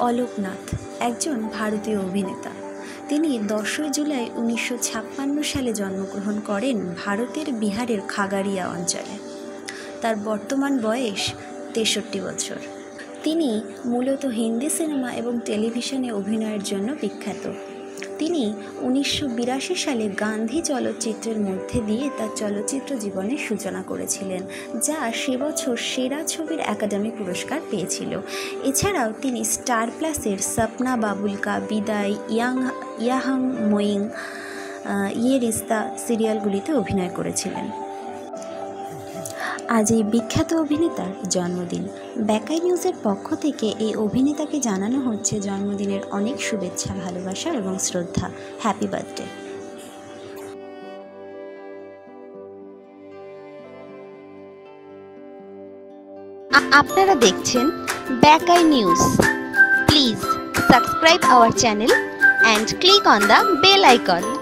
অলোক নাথ একজন ভারতীয় অভিনেতা। তিনি 10 জুলাই 1956 সালে জন্মগ্রহণ করেন ভারতের বিহারের খাগাড়িয়া অঞ্চলে। তার বর্তমান বয়স 63 বছর। তিনি মূলত হিন্দি সিনেমা এবং টেলিভিশনে অভিনয়ের জন্য বিখ্যাত। তিনি 1982 সালে গান্ধী চলচ্চিত্রের মধ্যে দিয়ে তার চলচ্চিত্র জীবনের সূচনা করেছিলেন, যা সে বছর সেরা ছবির একাডেমি পুরস্কার পেয়েছিল। এছাড়াও তিনি স্টার প্লাসের সপনা বাবুল কা বিদায়, ইয়াহাং মোয়িং, ইয়ে রিস্তা সিরিয়ালগুলিতে অভিনয় করেছিলেন। আজ এই বিখ্যাত অভিনেতার জন্মদিন। ব্যাকাই নিউজের পক্ষ থেকে এই অভিনেতাকে জানানো হচ্ছে জন্মদিনের অনেক শুভেচ্ছা, ভালোবাসা এবং শ্রদ্ধা। Happy birthday. আপনারা দেখছেন ব্যাকাই news. Please subscribe our channel and click on the bell icon.